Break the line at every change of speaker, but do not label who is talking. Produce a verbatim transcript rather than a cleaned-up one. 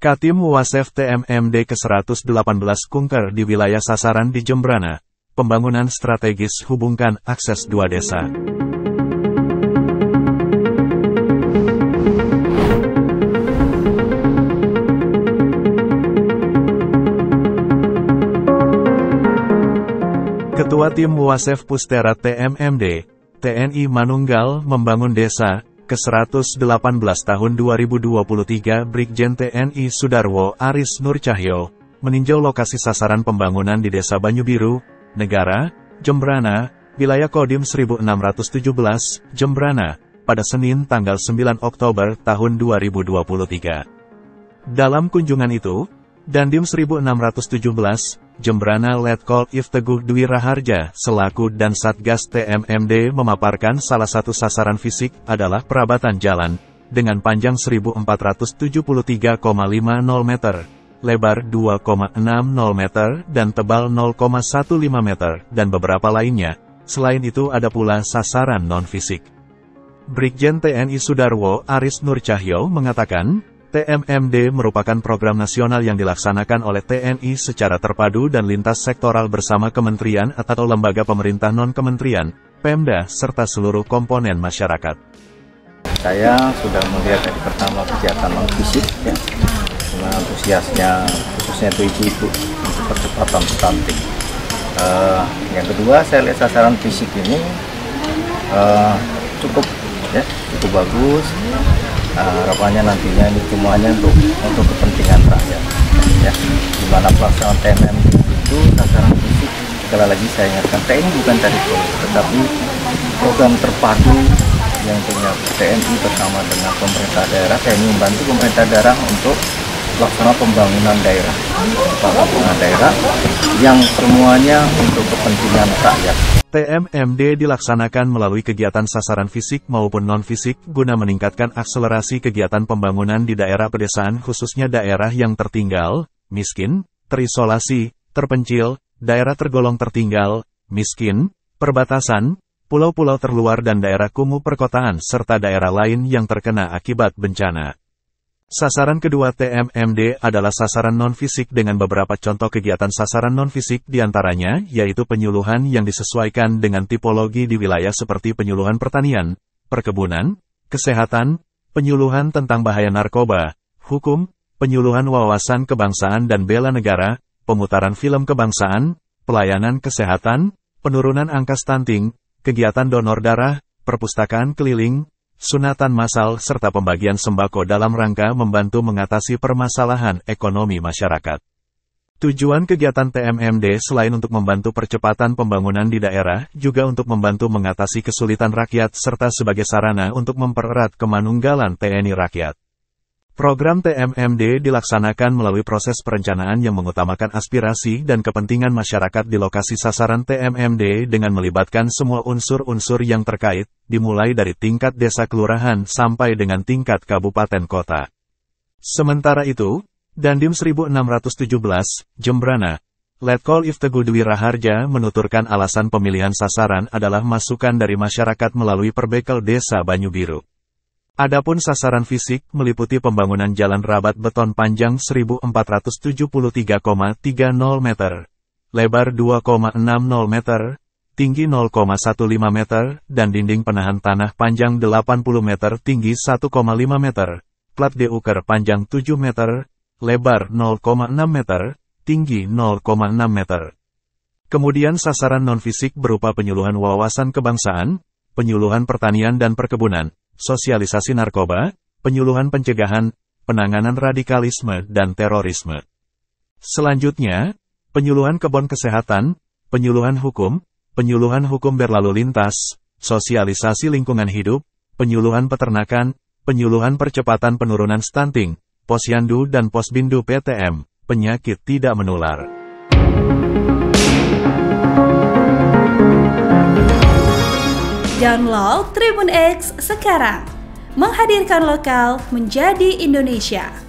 Katim Wasef T M M D ke seratus delapan belas kunker di wilayah sasaran di Jembrana. Pembangunan strategis hubungkan akses dua desa. Ketua Tim Wasef Pustera T M M D, T N I Manunggal membangun desa ke seratus delapan belas tahun dua ribu dua puluh tiga Brigjen T N I Sudarwo Aris Nurcahyo, meninjau lokasi sasaran pembangunan di Desa Banyubiru, Negara, Jembrana, wilayah Kodim seribu enam ratus tujuh belas, Jembrana, pada Senin tanggal sembilan Oktober tahun dua ribu dua puluh tiga. Dalam kunjungan itu, Dandim seribu enam ratus tujuh belas, Jembrana Letkol If Teguh Dwi Raharja, selaku dan Satgas T M M D memaparkan salah satu sasaran fisik adalah perabatan jalan, dengan panjang seribu empat ratus tujuh puluh tiga koma lima nol meter, lebar dua koma enam nol meter, dan tebal nol koma satu lima meter, dan beberapa lainnya. Selain itu ada pula sasaran non-fisik. Brigjen T N I Sudarwo Aris Nurcahyo mengatakan, T M M D merupakan program nasional yang dilaksanakan oleh T N I secara terpadu dan lintas sektoral bersama kementerian atau lembaga pemerintah non-kementerian, Pemda, serta seluruh komponen masyarakat.
Saya sudah melihat dari pertama kegiatan non-fisik, ya, dengan antusiasnya, khususnya itu ibu-ibu untuk percepatan stunting. Uh, yang kedua, saya lihat sasaran fisik ini uh, cukup, ya, cukup bagus. Uh, harapannya nantinya ini semuanya untuk untuk kepentingan rakyat, ya. Dimana pelaksanaan T M M D itu sasaran fisik, sekali lagi saya ingatkan, T N I bukan cari proyek, tetapi program terpadu yang punya T N I bersama dengan pemerintah daerah. T N I membantu pemerintah daerah untuk pelaksanaan pembangunan daerah, pembangunan daerah yang semuanya untuk kepentingan rakyat.
T M M D dilaksanakan melalui kegiatan sasaran fisik maupun non-fisik guna meningkatkan akselerasi kegiatan pembangunan di daerah pedesaan khususnya daerah yang tertinggal, miskin, terisolasi, terpencil, daerah tergolong tertinggal, miskin, perbatasan, pulau-pulau terluar dan daerah kumuh perkotaan serta daerah lain yang terkena akibat bencana. Sasaran kedua T M M D adalah sasaran non-fisik dengan beberapa contoh kegiatan sasaran non-fisik diantaranya, yaitu penyuluhan yang disesuaikan dengan tipologi di wilayah seperti penyuluhan pertanian, perkebunan, kesehatan, penyuluhan tentang bahaya narkoba, hukum, penyuluhan wawasan kebangsaan dan bela negara, pemutaran film kebangsaan, pelayanan kesehatan, penurunan angka stunting, kegiatan donor darah, perpustakaan keliling, sunatan massal serta pembagian sembako dalam rangka membantu mengatasi permasalahan ekonomi masyarakat. Tujuan kegiatan T M M D selain untuk membantu percepatan pembangunan di daerah, juga untuk membantu mengatasi kesulitan rakyat serta sebagai sarana untuk mempererat kemanunggalan T N I rakyat. Program T M M D dilaksanakan melalui proses perencanaan yang mengutamakan aspirasi dan kepentingan masyarakat di lokasi sasaran T M M D dengan melibatkan semua unsur-unsur yang terkait, dimulai dari tingkat desa kelurahan sampai dengan tingkat kabupaten kota. Sementara itu, Dandim seribu enam ratus tujuh belas, Jembrana, Letkol If Teguh Dwi Raharja menuturkan alasan pemilihan sasaran adalah masukan dari masyarakat melalui Perbekel Desa Banyubiru. Adapun sasaran fisik meliputi pembangunan jalan rabat beton panjang seribu empat ratus tujuh puluh tiga koma tiga nol meter, lebar dua koma enam nol meter, tinggi nol koma satu lima meter, dan dinding penahan tanah panjang delapan puluh meter tinggi satu koma lima meter, plat D-Uker panjang tujuh meter, lebar nol koma enam meter, tinggi nol koma enam meter. Kemudian sasaran non-fisik berupa penyuluhan wawasan kebangsaan, penyuluhan pertanian dan perkebunan, sosialisasi narkoba, penyuluhan pencegahan, penanganan radikalisme dan terorisme. Selanjutnya, penyuluhan kebon kesehatan, penyuluhan hukum, penyuluhan hukum berlalu lintas, sosialisasi lingkungan hidup, penyuluhan peternakan, penyuluhan percepatan penurunan stunting, posyandu dan posbindu P T M, penyakit tidak menular.
Download Tribun X sekarang, menghadirkan lokal menjadi Indonesia.